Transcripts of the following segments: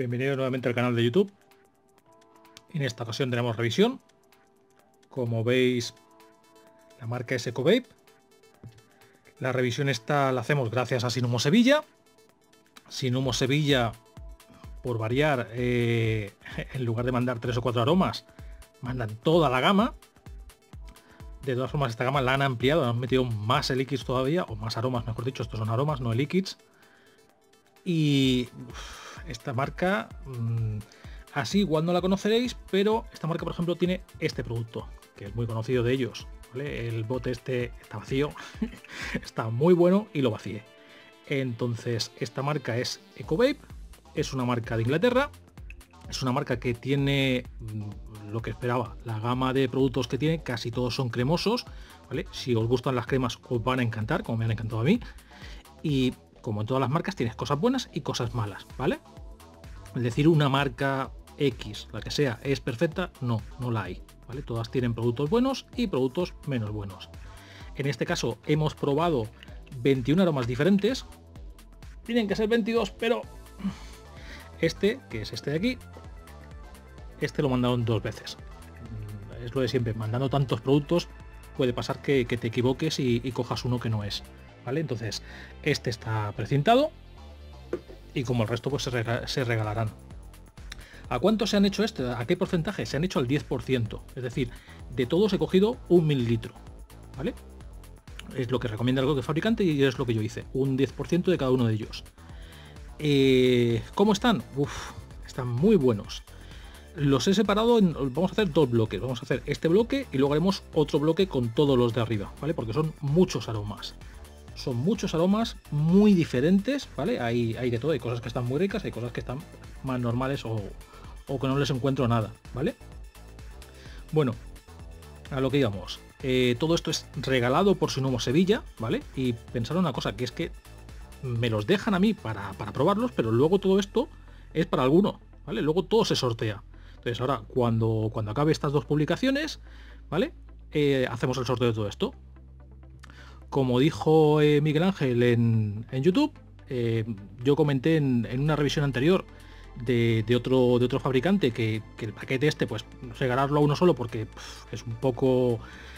Bienvenido nuevamente al canal de YouTube. En esta ocasión tenemos revisión. Como veis, la marca es EcoVape. La revisión esta la hacemos gracias a Sinhumo Sevilla. Sinhumo Sevilla, por variar, en lugar de mandar 3 o 4 aromas, mandan toda la gama. De todas formas, esta gama la han ampliado, han metido más líquids todavía, o más aromas, mejor dicho. Estos son aromas, no líquids. Y esta marca, así igual no la conoceréis, pero esta marca, por ejemplo, tiene este producto, que es muy conocido de ellos, ¿vale? El bote este está vacío, está muy bueno y lo vacié. Entonces, esta marca es EcoVape, es una marca de Inglaterra, es una marca que tiene lo que esperaba, la gama de productos que tiene, casi todos son cremosos, ¿vale? Si os gustan las cremas os van a encantar, como me han encantado a mí, y como en todas las marcas tienes cosas buenas y cosas malas, ¿vale? Es decir, una marca X, la que sea, es perfecta, no la hay, ¿vale? Todas tienen productos buenos y productos menos buenos. En este caso hemos probado 21 aromas diferentes, tienen que ser 22, pero este, que es este de aquí, este lo mandaron 2 veces. Es lo de siempre, mandando tantos productos puede pasar que te equivoques y cojas uno que no es, ¿vale? Entonces, este está precintado y como el resto pues se regalarán. ¿A cuánto se han hecho este? ¿A qué porcentaje? Se han hecho al 10%, es decir, de todos he cogido 1 mililitro, ¿vale? Es lo que recomienda el fabricante y es lo que yo hice, un 10% de cada uno de ellos. ¿Cómo están? Están muy buenos. Los he separado vamos a hacer 2 bloques. Vamos a hacer este bloque y luego haremos otro bloque con todos los de arriba, ¿vale? Porque son muchos aromas. Son muchos aromas muy diferentes, ¿vale? Hay de todo, hay cosas que están muy ricas, hay cosas que están más normales o que no les encuentro nada, ¿vale? Bueno, a lo que íbamos. Todo esto es regalado por Sinhumo Sevilla, ¿vale? Y pensar una cosa, que es que me los dejan a mí para probarlos, pero luego todo esto es para alguno, ¿vale? Luego todo se sortea. Entonces ahora, cuando acabe estas 2 publicaciones, ¿vale? Hacemos el sorteo de todo esto. Como dijo Miguel Ángel en YouTube, yo comenté en una revisión anterior de otro fabricante que el paquete este, pues regalarlo a uno solo porque es un poco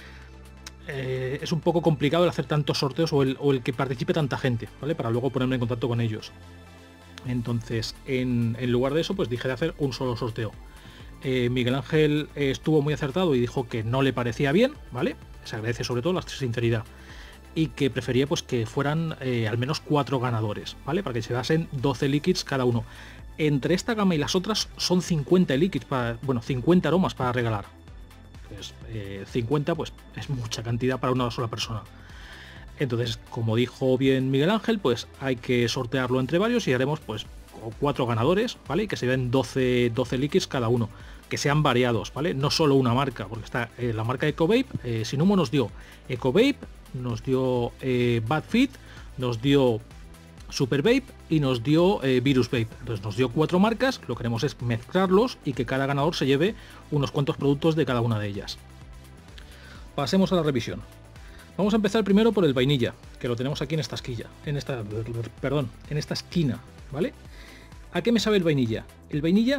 complicado el hacer tantos sorteos o el que participe tanta gente, ¿vale? Para luego ponerme en contacto con ellos. Entonces, en lugar de eso, pues dije de hacer un solo sorteo. Miguel Ángel estuvo muy acertado y dijo que no le parecía bien, ¿vale? Se agradece sobre todo la sinceridad. Y que prefería pues que fueran al menos 4 ganadores, ¿vale? Para que se dasen 12 líquids cada uno. Entre esta gama y las otras son 50 líquids, 50 aromas para regalar. Entonces, 50 pues es mucha cantidad para una sola persona. Entonces, como dijo bien Miguel Ángel, pues hay que sortearlo entre varios y haremos pues 4 ganadores, ¿vale? Y que se den 12 líquids cada uno, que sean variados, ¿vale? No solo una marca, porque está la marca EcoVape. Sinhumo nos dio EcoVape, nos dio Bad Fit, nos dio Super Vape y nos dio Virus Vape. Entonces nos dio 4 marcas, lo que queremos es mezclarlos y que cada ganador se lleve unos cuantos productos de cada una de ellas. Pasemos a la revisión. Vamos a empezar primero por el vainilla, que lo tenemos aquí en esta esquina, en esta esquina, ¿vale? ¿A qué me sabe el vainilla? El vainilla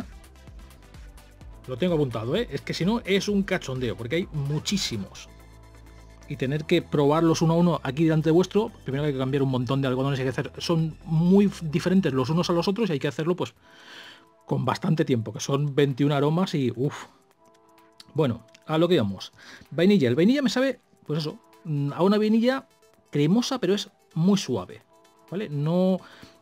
lo tengo apuntado, es que si no es un cachondeo, porque hay muchísimos. Y tener que probarlos uno a uno aquí delante de vuestro, primero hay que cambiar un montón de algodones, hay que hacer, son muy diferentes los unos a los otros y hay que hacerlo pues con bastante tiempo, que son 21 aromas y uff. Bueno, a lo que vamos. Vainilla, el vainilla me sabe, pues eso, a una vainilla cremosa, pero es muy suave, ¿vale? No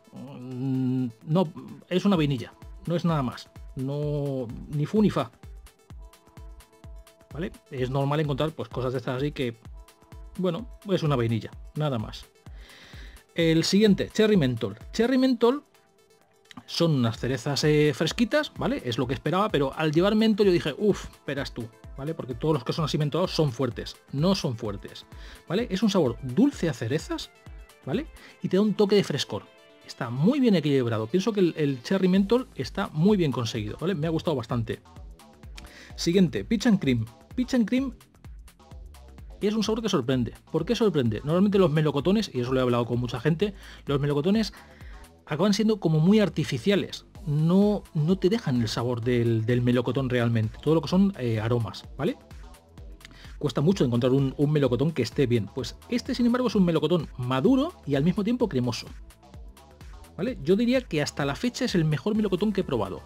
es una vainilla, no es nada más, no ni fu ni fa, ¿vale? Es normal encontrar pues cosas de estas así que, bueno, es una vainilla, nada más. El siguiente, Cherry Menthol. Cherry Menthol son unas cerezas fresquitas, ¿vale? Es lo que esperaba, pero al llevar mentol yo dije, esperas tú, ¿vale? Porque todos los que son así mentolados son fuertes, no son fuertes, ¿vale? Es un sabor dulce a cerezas, ¿vale? Y te da un toque de frescor. Está muy bien equilibrado. Pienso que el Cherry Menthol está muy bien conseguido, ¿vale? Me ha gustado bastante. Siguiente, Peach and Cream. Peach and Cream es un sabor que sorprende. ¿Por qué sorprende? Normalmente los melocotones, y eso lo he hablado con mucha gente, los melocotones acaban siendo como muy artificiales. no te dejan el sabor del melocotón realmente, todo lo que son aromas, ¿vale? Cuesta mucho encontrar un melocotón que esté bien. Pues este, sin embargo, es un melocotón maduro y al mismo tiempo cremoso, ¿vale? Yo diría que hasta la fecha es el mejor melocotón que he probado.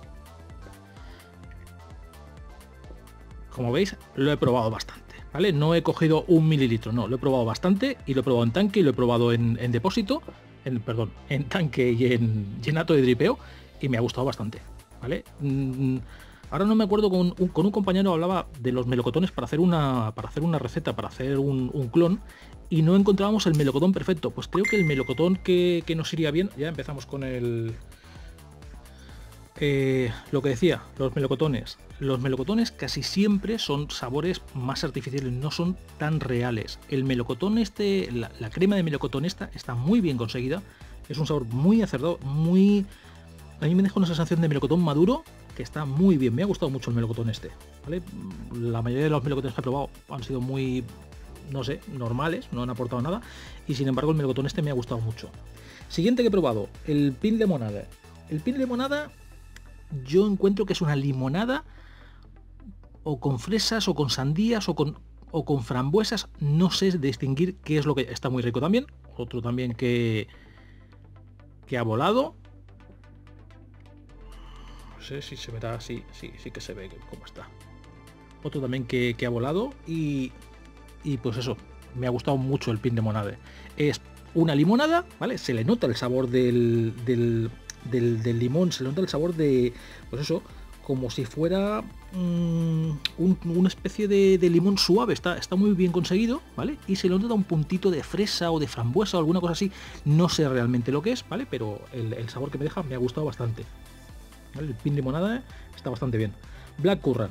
Como veis, lo he probado bastante, ¿vale? No he cogido 1 mililitro, no, lo he probado bastante y lo he probado en tanque y lo he probado en depósito, en tanque y en ato de dripeo y me ha gustado bastante, ¿vale? Ahora no me acuerdo, con un compañero hablaba de los melocotones para hacer una receta, para hacer un clon, y no encontrábamos el melocotón perfecto. Pues creo que el melocotón que nos iría bien, ya empezamos con el... lo que decía, los melocotones. Los melocotones casi siempre son sabores más artificiales, no son tan reales. El melocotón este, la crema de melocotón esta, está muy bien conseguida. Es un sabor muy acertado, muy... A mí me deja una sensación de melocotón maduro que está muy bien. Me ha gustado mucho el melocotón este, ¿vale? La mayoría de los melocotones que he probado han sido muy, no sé, normales, no han aportado nada. Y sin embargo el melocotón este me ha gustado mucho. Siguiente que he probado, el pin limonada. El pin limonada yo encuentro que es una limonada o con fresas o con sandías o con frambuesas. No sé distinguir qué es lo que... Está muy rico también. Otro también que ha volado. No sé si se verá así. Sí que se ve cómo está. Otro también que ha volado. Y pues eso, me ha gustado mucho el pin de limonade. Es una limonada, ¿vale? Se le nota el sabor del limón, se le nota el sabor de, pues eso, como si fuera una especie de limón suave. Está muy bien conseguido, ¿vale? Y se le nota un puntito de fresa o de frambuesa o alguna cosa así. No sé realmente lo que es, ¿vale? Pero el sabor que me deja me ha gustado bastante, ¿vale? El pin de limonada está bastante bien. Black currant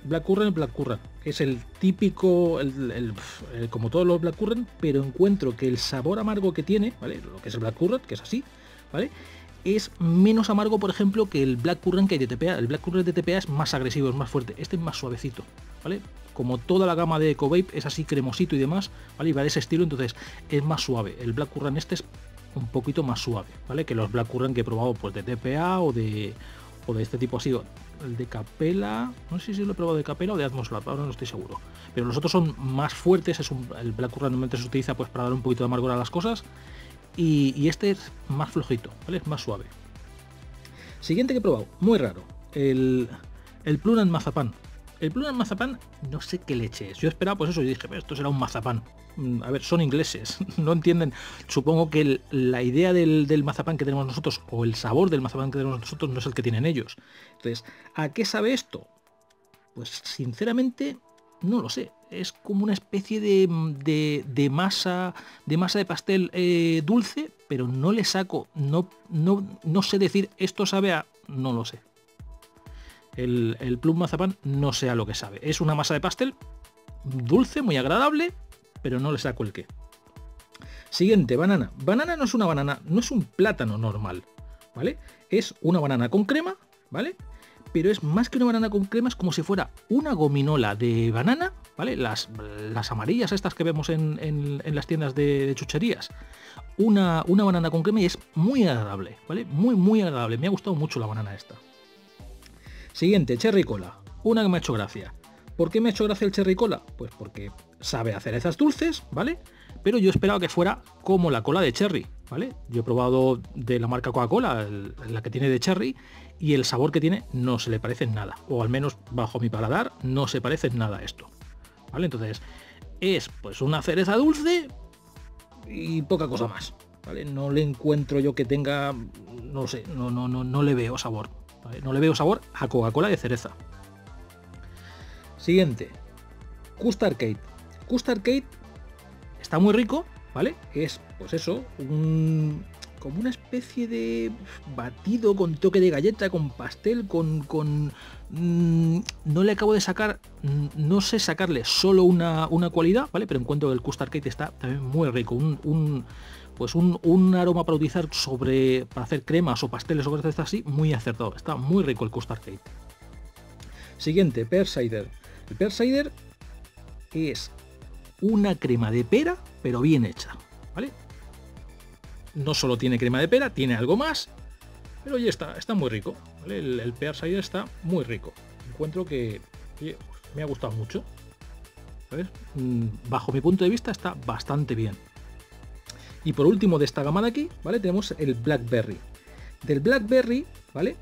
es el típico, como todos los black currant, pero encuentro que el sabor amargo que tiene, ¿vale? Lo que es el black currant, que es así, ¿vale? Es menos amargo, por ejemplo, que el black currant que hay de TPA. El black currant de TPA es más agresivo, es más fuerte. Este es más suavecito, ¿vale? Como toda la gama de EcoVape es así cremosito y demás, ¿vale? Y va de ese estilo, entonces es más suave. El black currant este es un poquito más suave, ¿vale? Que los black currant que he probado, pues de TPA o de este tipo así. El de Capella, no sé si lo he probado de Capella o de Atmoslab, ahora no estoy seguro. Pero los otros son más fuertes. El black currant normalmente se utiliza pues para dar un poquito de amargor a las cosas. Y este es más flojito, ¿vale? Es más suave. Siguiente que he probado, muy raro, el plum and mazapán. El plum and mazapán, no sé qué leche es. Yo esperaba, pues eso, yo dije, esto será un mazapán. A ver, son ingleses, no entienden. Supongo que la idea del mazapán que tenemos nosotros, o el sabor del mazapán que tenemos nosotros, no es el que tienen ellos. Entonces, ¿a qué sabe esto? Pues sinceramente, no lo sé. Es como una especie de masa de pastel dulce, pero no le saco, no sé decir esto sabe a... no lo sé. El plum mazapán no sé a lo que sabe. Es una masa de pastel dulce, muy agradable, pero no le saco el qué. Siguiente, banana. Banana no es una banana, no es un plátano normal, ¿vale? Es una banana con crema, ¿vale? Pero es más que una banana con crema, es como si fuera una gominola de banana, ¿vale? Las amarillas estas que vemos en las tiendas de chucherías. Una banana con crema y es muy agradable, ¿vale? Muy agradable. Me ha gustado mucho la banana esta. Siguiente, cherry cola. Una que me ha hecho gracia. ¿Por qué me ha hecho gracia el cherry cola? Pues porque sabe a cerezas dulces, ¿vale? Pero yo esperaba que fuera como la cola de cherry, ¿vale? Yo he probado de la marca Coca-Cola, la que tiene de cherry, y el sabor que tiene no se le parece en nada. O al menos bajo mi paladar no se parece en nada a esto, ¿vale? Entonces es pues una cereza dulce y poca cosa más, ¿vale? No le encuentro yo que tenga, no sé, no le veo sabor, ¿vale? No le veo sabor a Coca-Cola de cereza. Siguiente, Custard Cake. Custard Cake está muy rico, ¿vale? Es, pues eso, como una especie de batido con toque de galleta, con pastel, no le acabo de sacar, no sé sacarle solo una cualidad, ¿vale? Pero encuentro que el Custard Cake está también muy rico, un aroma para utilizar para hacer cremas o pasteles o cosas así, muy acertado. Está muy rico el Custard Cake. Siguiente, Pear Cider. El Pear Cider es una crema de pera, pero bien hecha, ¿vale? No solo tiene crema de pera, tiene algo más, pero ya está muy rico. ¿vale? El Pear Cider está muy rico. Encuentro que oye, me ha gustado mucho. ¿Sabes? Bajo mi punto de vista está bastante bien. Y por último de esta gama de aquí, ¿vale? Tenemos el Blackberry. Del Blackberry, ¿vale?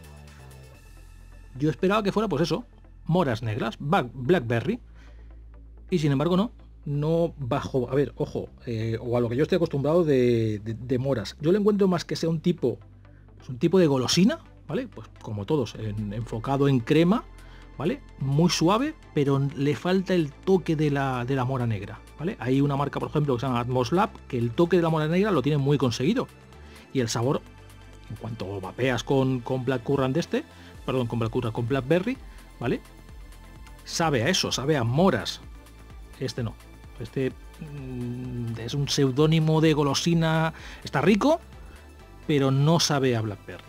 Yo esperaba que fuera, pues eso, moras negras, Blackberry. Y sin embargo no bajo, a ver, ojo, o a lo que yo estoy acostumbrado de moras. Yo le encuentro más que sea un tipo de golosina, ¿vale? Pues como todos, enfocado en crema, ¿vale? Muy suave, pero le falta el toque de la mora negra, ¿vale? Hay una marca, por ejemplo, que se llama Atmos Lab, que el toque de la mora negra lo tiene muy conseguido. Y el sabor, en cuanto vapeas con Blackcurrant con Blackberry, ¿vale? Sabe a eso, sabe a moras. Este no. Este es un seudónimo de golosina. Está rico, pero no sabe a Blackberry.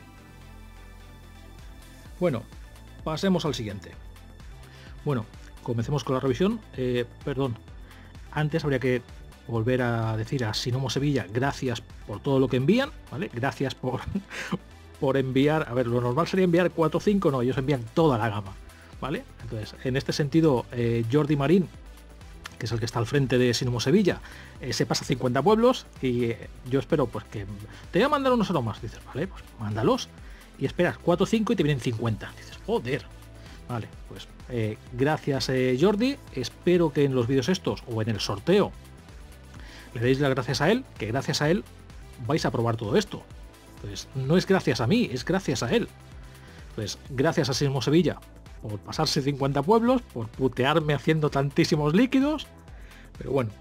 Bueno, pasemos al siguiente. Bueno, comencemos con la revisión. Perdón, antes habría que volver a decir a Sinomo Sevilla gracias por todo lo que envían, ¿vale? Gracias por enviar. A ver, lo normal sería enviar 4 o 5, no, ellos envían toda la gama, ¿vale? Entonces, en este sentido, Jordi Marín, que es el que está al frente de Sinomo Sevilla, se pasa 50 pueblos y yo espero pues que te voy a mandar unos aromas. Dices, vale, pues mándalos. Y esperas 4 o 5 y te vienen 50. Dices, joder. Vale, pues gracias Jordi. Espero que en los vídeos estos o en el sorteo le deis las gracias a él, que gracias a él vais a probar todo esto. Pues no es gracias a mí, es gracias a él. Pues gracias a Sinomo Sevilla por pasarse 50 pueblos, por putearme haciendo tantísimos líquidos. Pero bueno,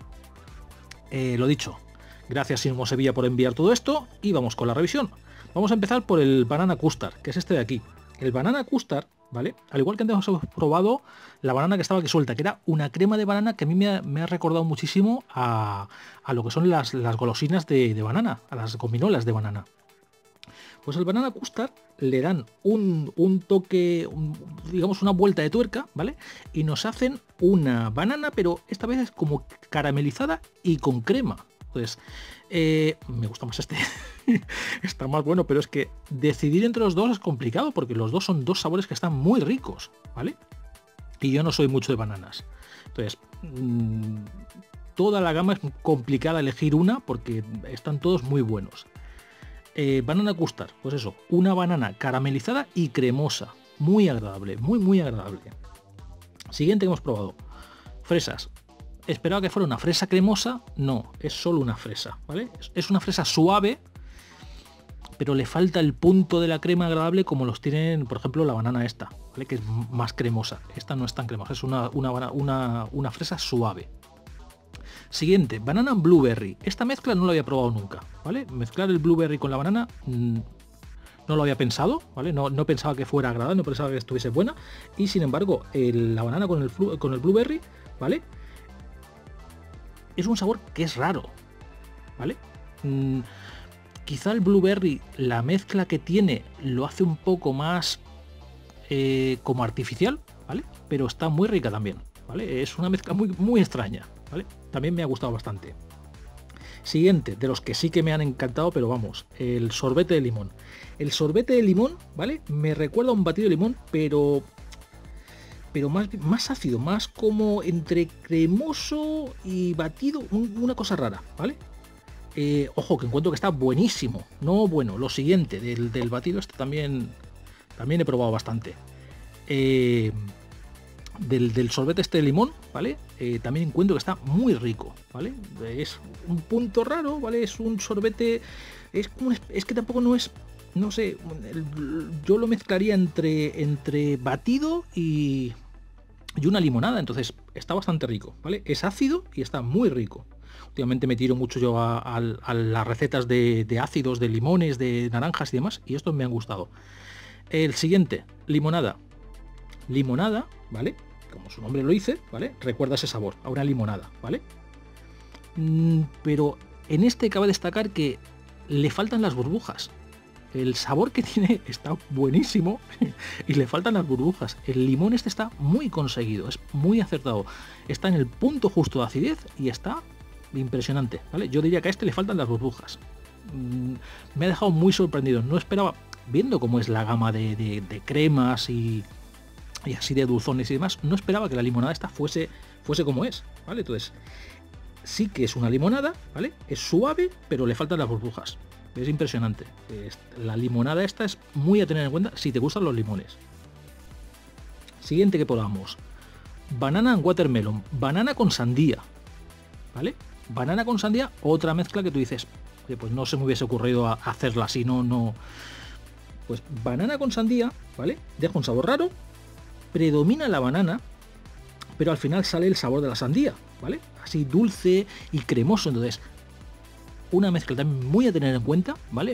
lo dicho, gracias Sinomo Sevilla por enviar todo esto y vamos con la revisión. Vamos a empezar por el Banana Custard, que es este de aquí. El Banana Custard, ¿vale? Al igual que antes hemos probado la banana que estaba aquí suelta, que era una crema de banana que a mí me ha recordado muchísimo a lo que son las golosinas de banana, a las gominolas de banana. Pues al Banana Custard le dan un toque, digamos una vuelta de tuerca, ¿vale? Y nos hacen una banana, pero esta vez es como caramelizada y con crema. Entonces, me gusta más este. Está más bueno, pero es que decidir entre los dos es complicado porque los dos son dos sabores que están muy ricos, ¿vale? Y yo no soy mucho de bananas. Entonces, toda la gama es complicada elegir una porque están todos muy buenos. Banana Custard, pues eso, una banana caramelizada y cremosa. Muy agradable, muy agradable. Siguiente que hemos probado. Fresas. Esperaba que fuera una fresa cremosa, no, es solo una fresa, ¿vale? Es una fresa suave, pero le falta el punto de la crema agradable como los tienen, por ejemplo, la banana esta, ¿vale? Que es más cremosa. Esta no es tan cremosa, es una fresa suave. Siguiente, banana blueberry. Esta mezcla no la había probado nunca, ¿vale? Mezclar el blueberry con la banana no lo había pensado, ¿vale? No pensaba que fuera agradable, no pensaba que estuviese buena. Y sin embargo, la banana con el blueberry, ¿vale? Es un sabor que es raro, ¿vale? Quizá el blueberry, la mezcla que tiene, lo hace un poco más como artificial, ¿vale? Pero está muy rica también, ¿vale? Es una mezcla muy extraña, ¿vale? También me ha gustado bastante. Siguiente, de los que sí que me han encantado, pero vamos, el sorbete de limón. El sorbete de limón, ¿vale? Me recuerda a un batido de limón, pero más ácido, más como entre cremoso y batido, una cosa rara, ¿vale? Ojo, que encuentro que está buenísimo. No, bueno, lo siguiente, del batido este también he probado bastante. Del sorbete este de limón, ¿vale? También encuentro que está muy rico, ¿vale? Es un punto raro, ¿vale? Es un sorbete, es que tampoco no es, no sé, yo lo mezclaría entre batido y una limonada, entonces está bastante rico, ¿vale? Es ácido y está muy rico. Últimamente me tiro mucho yo a las recetas de ácidos, de limones, de naranjas y demás, y estos me han gustado. El siguiente, limonada. Limonada, ¿vale? Como su nombre lo dice, ¿vale? Recuerda ese sabor, a una limonada, ¿vale? Pero en este cabe destacar que le faltan las burbujas. El sabor que tiene está buenísimo y le faltan las burbujas. El limón este está muy conseguido, es muy acertado. Está en el punto justo de acidez y está impresionante, ¿vale? Yo diría que a este le faltan las burbujas. Me ha dejado muy sorprendido. No esperaba, viendo cómo es la gama de cremas y así de dulzones y demás, no esperaba que la limonada esta fuese como es, ¿vale? Entonces, sí que es una limonada, ¿vale? Es suave, pero le faltan las burbujas. Es impresionante. La limonada esta es muy a tener en cuenta si te gustan los limones. Siguiente que probamos. Banana and watermelon. Banana con sandía, ¿vale? Banana con sandía, otra mezcla que tú dices, oye, pues no se me hubiese ocurrido hacerla así, no. Pues banana con sandía, ¿vale? Deja un sabor raro, predomina la banana, pero al final sale el sabor de la sandía, ¿vale? Así dulce y cremoso. Entonces, una mezcla también muy a tener en cuenta, ¿vale?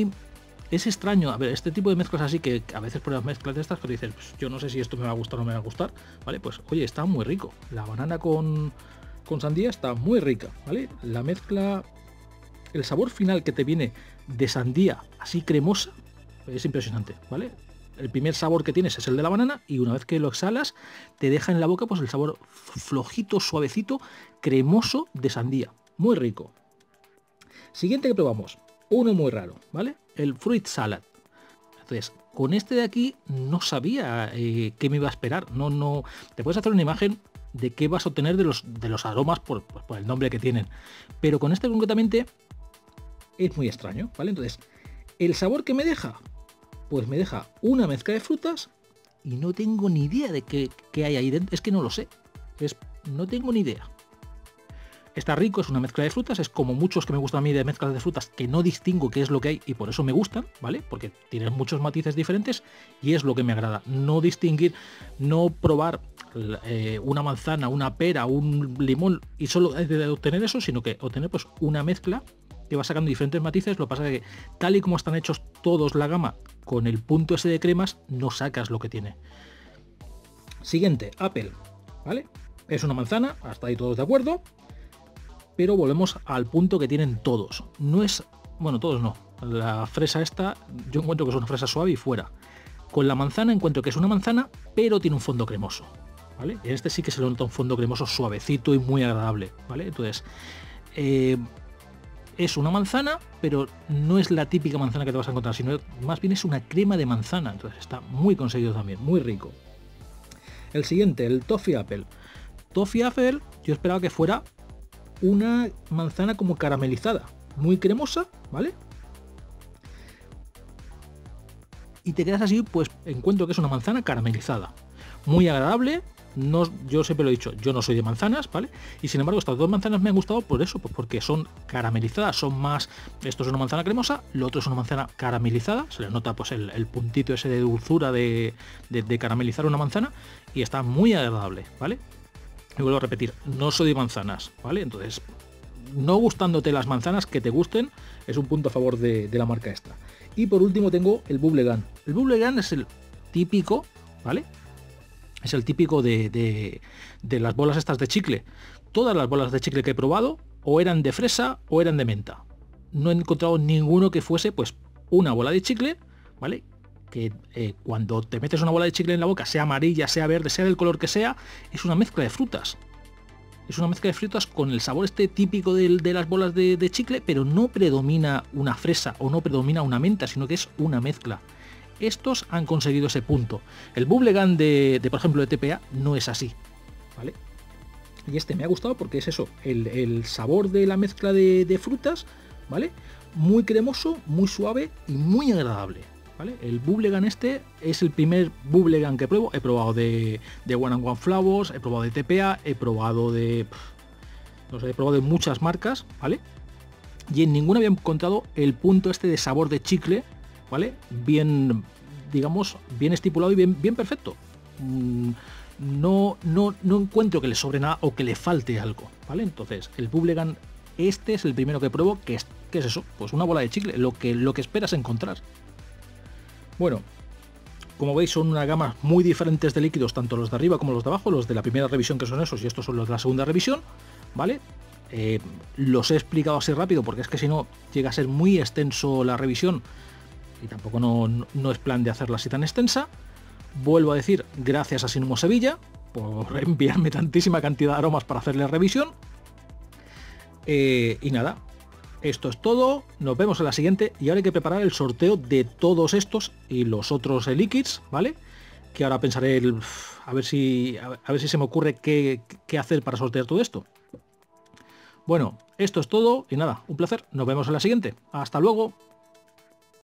Es extraño, a ver, este tipo de mezclas así que a veces pruebas mezclas de estas que dices, pues yo no sé si esto me va a gustar o no me va a gustar, ¿vale? Pues oye, está muy rico. La banana con sandía está muy rica, ¿vale? La mezcla, el sabor final que te viene de sandía así cremosa es impresionante, ¿vale? El primer sabor que tienes es el de la banana y una vez que lo exhalas te deja en la boca pues el sabor flojito, suavecito, cremoso de sandía. Muy rico. Siguiente que probamos, uno muy raro, ¿vale? El fruit salad. Entonces, con este de aquí no sabía qué me iba a esperar. No, te puedes hacer una imagen de qué vas a obtener de los aromas por el nombre que tienen. Pero con este concretamente es muy extraño, ¿vale? Entonces, el sabor que me deja, pues me deja una mezcla de frutas y no tengo ni idea de qué hay ahí dentro. Es que no lo sé. No tengo ni idea. Está rico, es una mezcla de frutas, es como muchos que me gustan a mí de mezclas de frutas que no distingo qué es lo que hay y por eso me gustan, ¿vale? Porque tienen muchos matices diferentes y es lo que me agrada. No distinguir, no probar una manzana, una pera, un limón y solo de obtener eso, sino que obtener pues una mezcla que va sacando diferentes matices. Lo que pasa es que tal y como están hechos todos la gama con el punto ese de cremas, no sacas lo que tiene. Siguiente, Apple, ¿vale? Es una manzana, hasta ahí todos de acuerdo. Pero volvemos al punto que tienen todos. No es... Bueno, todos no. La fresa esta, yo encuentro que es una fresa suave y fuera. Con la manzana encuentro que es una manzana, pero tiene un fondo cremoso, ¿vale? En este sí que se le nota un fondo cremoso suavecito y muy agradable, ¿vale? Entonces, es una manzana, pero no es la típica manzana que te vas a encontrar, sino más bien es una crema de manzana. Entonces está muy conseguido también, muy rico. El siguiente, el Toffee Apple. Toffee Apple, yo esperaba que fuera una manzana como caramelizada, muy cremosa, ¿vale? Y te quedas así, pues encuentro que es una manzana caramelizada, muy agradable. No, yo siempre lo he dicho, yo no soy de manzanas, ¿vale? Y sin embargo estas dos manzanas me han gustado por eso, pues porque son caramelizadas, son más... Esto es una manzana cremosa, lo otro es una manzana caramelizada, se le nota pues el puntito ese de dulzura de caramelizar una manzana y está muy agradable, ¿vale? Y vuelvo a repetir, no soy de manzanas, ¿vale? Entonces, no gustándote las manzanas, que te gusten, es un punto a favor de la marca esta. Y por último tengo el Bubblegum. El Bubblegum es el típico, ¿vale? Es el típico de las bolas estas de chicle. Todas las bolas de chicle que he probado o eran de fresa o eran de menta. No he encontrado ninguno que fuese pues una bola de chicle, ¿vale? Que cuando te metes una bola de chicle en la boca, sea amarilla, sea verde, sea del color que sea, es una mezcla de frutas. Es una mezcla de frutas con el sabor este típico de las bolas de chicle, pero no predomina una fresa o no predomina una menta, sino que es una mezcla. Estos han conseguido ese punto. El Bubblegum por ejemplo, de TPA no es así, ¿vale? Y este me ha gustado porque es eso, el sabor de la mezcla de frutas, ¿vale? Muy cremoso, muy suave y muy agradable. ¿Vale? El Bubblegum este es el primer Bubblegum que pruebo. He probado de One and One Flavors, he probado de TPA, he probado de... No sé, he probado de muchas marcas, ¿vale? Y en ninguna había encontrado el punto este de sabor de chicle, ¿vale? Bien, digamos, bien estipulado y bien perfecto. No encuentro que le sobre nada o que le falte algo, ¿vale? Entonces, el Bubblegum este es el primero que pruebo, que es eso, pues una bola de chicle, lo que esperas encontrar. Bueno, como veis son una gama muy diferentes de líquidos, tanto los de arriba como los de abajo, los de la primera revisión que son esos y estos son los de la segunda revisión, ¿vale? Los he explicado así rápido porque es que si no llega a ser muy extenso la revisión y tampoco no es plan de hacerla así tan extensa. Vuelvo a decir, gracias a Sinhumo Sevilla por enviarme tantísima cantidad de aromas para hacerle revisión. Y nada, esto es todo, nos vemos en la siguiente y ahora hay que preparar el sorteo de todos estos y los otros liquids, ¿vale? Que ahora pensaré a ver si se me ocurre qué hacer para sortear todo esto. Bueno, esto es todo y nada, un placer, nos vemos en la siguiente. Hasta luego.